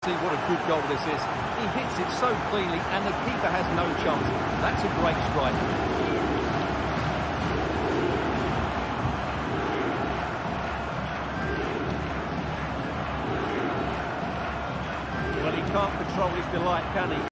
See what a good goal this is. He hits it so cleanly and the keeper has no chance. That's a great strike. Well, he can't control his delight, can he?